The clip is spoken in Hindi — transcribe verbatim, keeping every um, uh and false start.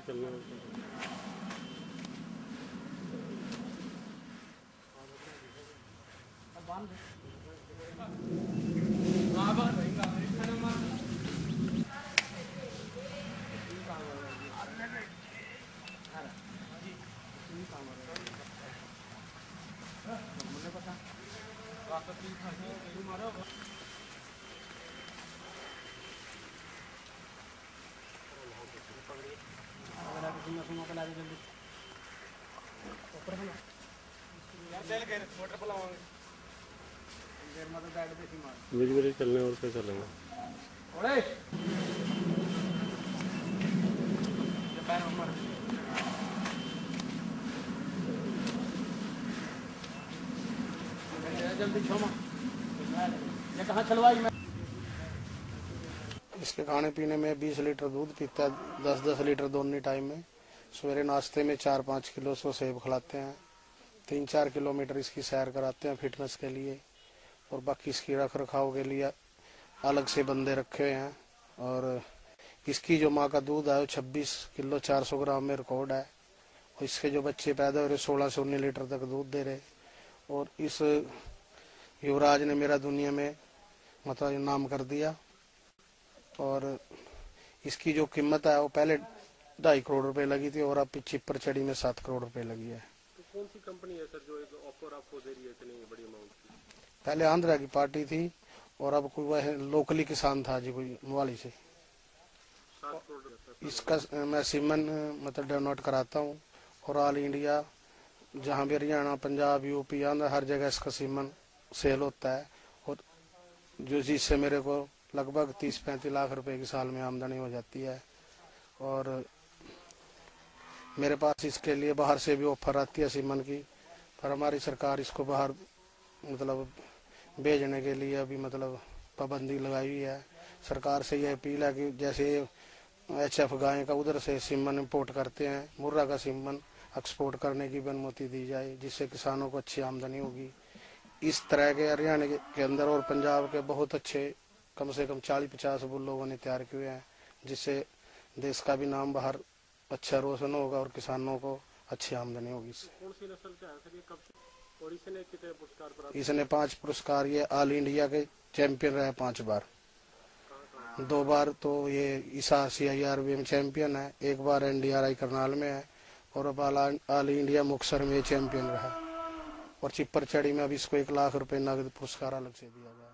चलने बीच बीच चलने और फिर चलेंगे। इसके खाने पीने में बीस लीटर दूध पीता है, दस दस लीटर दोनों टाइम में। सवेरे नाश्ते में चार पाँच किलो सौ सेब खिलाते हैं, तीन चार किलोमीटर इसकी सैर कराते हैं फिटनेस के लिए, और बाकी इसकी रख रखाव के लिए अलग से बंदे रखे हुए हैं। और इसकी जो माँ का दूध है वो छब्बीस किलो चार सौ ग्राम में रिकॉर्ड है, और इसके जो बच्चे पैदा हो रहे सोलह से उन्नीस लीटर तक दूध दे रहे। और इस युवराज ने मेरा दुनिया में मतलब नाम कर दिया। और इसकी जो कीमत है वो पहले ढाई करोड़ रुपए लगी थी और अब चिप्पर चढ़ी में सात करोड़ रुपए लगी है। तो कौन सी कंपनी है सर जो एक ऑफर आपको दे रही है इतनी बड़ी अमाउंट की? पहले आंध्रा की पार्टी थी और अब कोई वह लोकली किसान था जी, कोई मोहाली से। इसका मैं सीमन मतलब डोनेट कराता हूँ, और ऑल इंडिया जहाँ भी हरियाणा पंजाब यूपी आंध्र हर जगह इसका सीमन सेल होता है। और जो जिससे मेरे को लगभग तीस पैंतीस लाख रुपए की साल में आमदनी हो जाती है। और मेरे पास इसके लिए बाहर से भी ऑफर आती है सीमन की, पर हमारी सरकार इसको बाहर मतलब भेजने के लिए अभी मतलब पाबंदी लगाई हुई है। सरकार से यह अपील है कि जैसे एच एफ गाय का उधर से सीमन इम्पोर्ट करते हैं, मुर्रा का सीमन एक्सपोर्ट करने की भी अनुमति दी जाए, जिससे किसानों को अच्छी आमदनी होगी। इस तरह के हरियाणा के अंदर और पंजाब के बहुत अच्छे कम से कम चालीस पचास बुल लोगों ने तैयार किए हैं, जिससे देश का भी नाम बाहर अच्छा रोशन होगा और किसानों को अच्छी आमदनी होगी इससे। कौन सी नस्ल का है सर ये, कब से और इसने कितने पुरस्कार प्राप्त? इसने पांच पुरस्कार, ये ऑल इंडिया के चैंपियन रहे पांच बार। दो बार तो ये ईसा सी आई आर बी में चैंपियन है, एक बार N D R I Karnal में है, और अब ऑल इंडिया मुक्तसर में चैंपियन रहा। और चिप्पर चढ़ी में अब इसको एक लाख रुपए नगद पुरस्कार अलग से दिया गया।